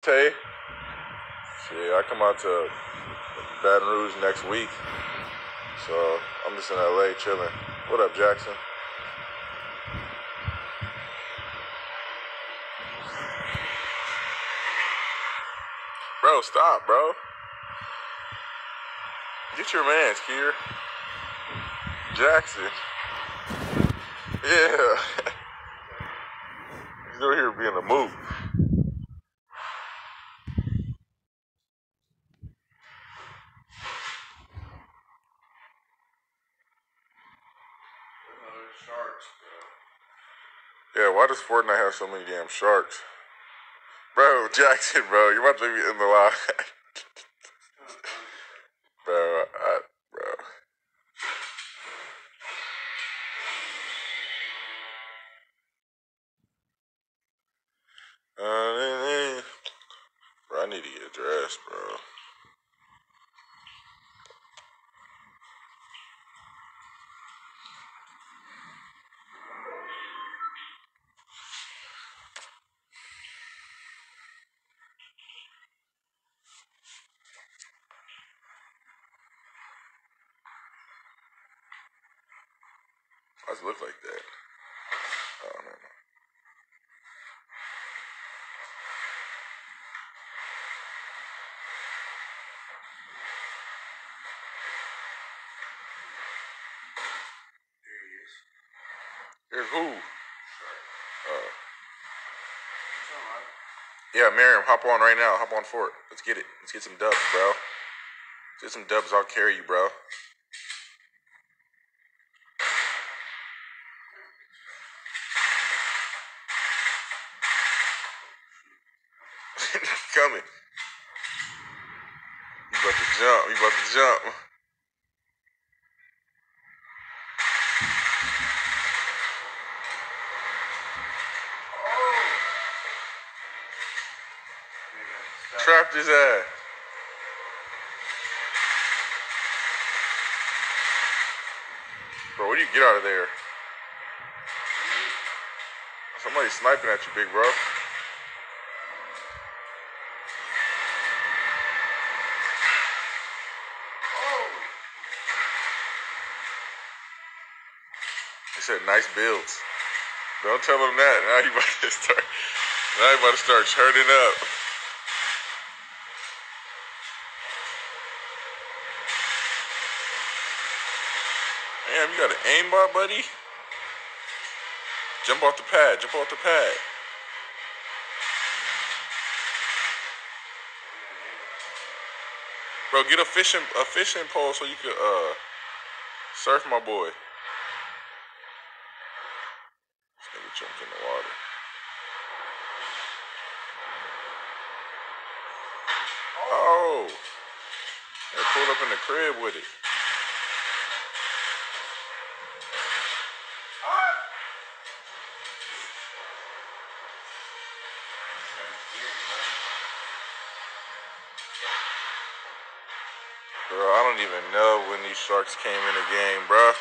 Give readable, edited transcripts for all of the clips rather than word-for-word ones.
Tay. Shit, I come out to Baton Rouge next week. So I'm just in LA chilling. What up, Jackson? Bro, stop, bro. Get your man, Shaqir. Jackson. Yeah. He's over here being a move. Sharks, bro. Yeah, why does Fortnite have so many damn sharks? Bro, Jackson, bro, you're about to be in the line. Bro. Bro, I need to get dressed, bro. Why does it look like that? Oh, no. Here's who? Yeah, Miriam, hop on right now. Hop on Fort. Let's get it. Let's get some dubs, bro. Let's get some dubs. I'll carry you, bro. Coming. You about to jump. You about to jump. Trapped his ass. Bro, what do you get out of there? Somebody's sniping at you, big bro. He said nice builds. Don't tell him that. Now you about to start. Now you about to start churning up. Damn, you got an aimbot, buddy? Jump off the pad. Jump off the pad. Bro, get a fishing pole so you could surf my boy. This nigga jumped in the water. Oh, they pulled up in the crib with it. Bro, I don't even know when these sharks came in the game, bro.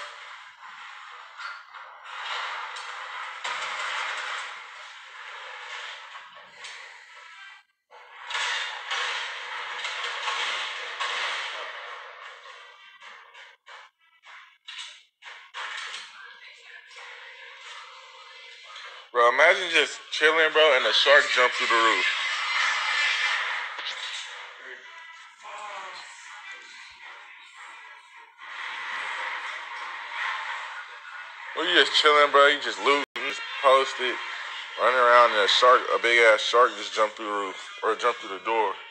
Bro, imagine just chilling, bro, and a shark jump through the roof. Well, you just chilling, bro. You just looting, just posted, running around, and a big ass shark just jumped through the roof or jumped through the door.